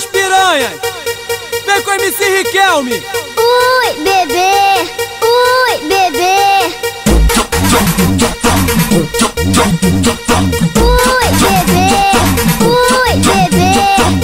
das piranhas. Vem com o MC Riquelme. Ui, bebê. Ui, bebê. Ui, bebê. Ui, bebê.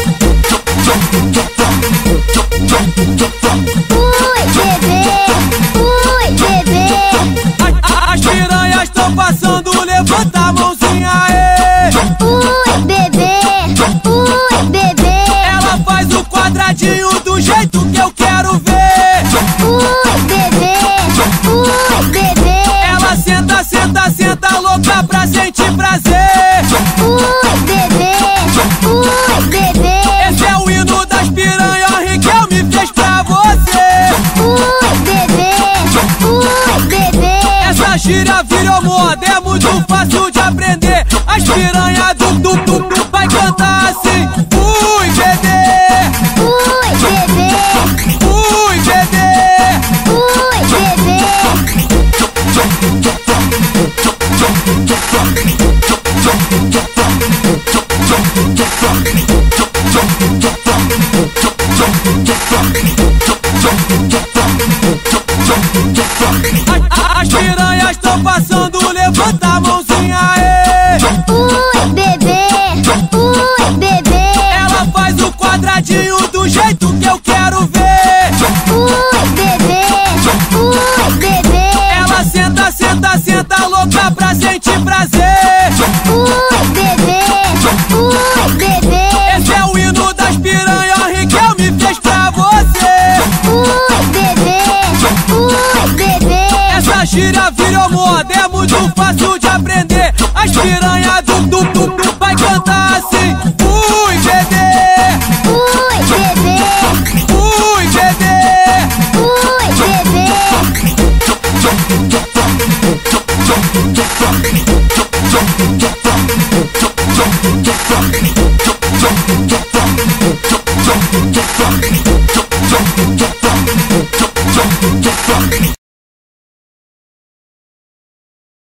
Ui, bebê. Ui, bebê. As piranhas tão passando, levanta a mãozinha aí. Ui, bebê. Ui, bebê. Ela faz o quadradinho do jeito que eu quero ver. Ui, bebê. Ui, bebê. Ela senta, senta, senta, louca pra sentir prazer. Ui, bebê. Ui, bebê. Esse é o hino das piranhas, Riquelme fez pra você. Ui, bebê. Ui, bebê. Essa gíria virou moda, é muito fácil de aprender. As piranhas do vai cantar assim. Ui, bebê. Ui, bebê. Ui, bebê. Ui, bebê. As piranhas tão passando, levanta a mãozinha aí. Ui, bebê. Ui, bebê. Ela faz o quadradinho do jeito que eu quero ver. Ui, bebê. Ui, bebê. Ela senta, senta, senta, louca pra sentir prazer. Ui, bebê. Ui, bebê. Esse é o hino das piranhas, Riquelme fez pra você. Ui, bebê. Ui, bebê. Essa gíria virou moda, é muito fácil de aprender. As piranhas do vai cantar assim. Ui, bebê. Ui, bebê. Ui, bebê. Ui, bebê. Ui, bebê.